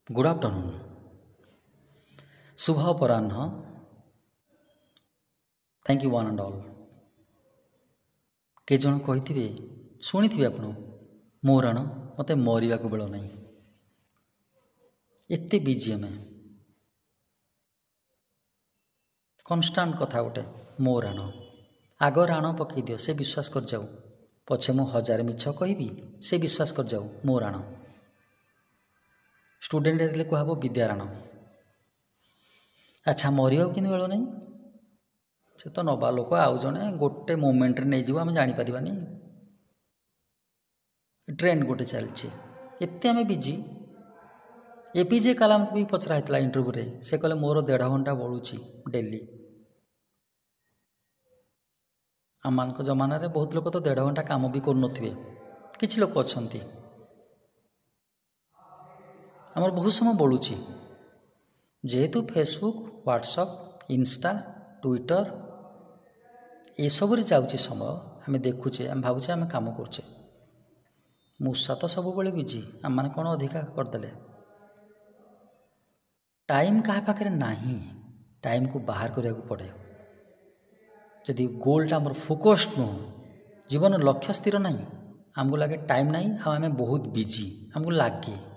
good afternoon शुभ अपराह्न thank you one and all के जन कही शुणी आपण मो राण मत मरवा बेल ना एत बिजी आम कन्स्टाट कथा गोटे मो राण आग राण पकई दियो से विश्वास कर जाऊ पछे मु हजार मिछ कहि से विश्वास कर जाऊ मो राण स्टूडेंट कहब विद्याराण अच्छा मरवा कि बेल ना से तो नवा लोक आउ जड़े गोटे मोमेंट नहीं आम जापारानी ट्रेंड गोटे चलती एत आम बिजी एपीजे कलाम को भी पचरा होता इंटरव्यू से कहले मोर 1.5 घंटा बढ़ुची डेली आम मान जमान बहुत लोग तो 1.5 घंटा काम भी कर किसी लोग अच्छा आमर बहुत समय बढ़ुची जेहेतु फेसबुक व्हाट्सएप इंस्टा ट्विटर ये सब जाऊँगी समय आम देखुचे आम भावुचे आम कम करुचे मूषा तो सब बड़े बिजी आम मैंने कौन अधिका करदे टाइम क्या पाखे ना टाइम को बाहर करने को पड़े जदि गोलटा आम फोकस्ड नुह जीवन लक्ष्य स्थिर ना आमको लगे टाइम ना आम बहुत बिजी आमको लगे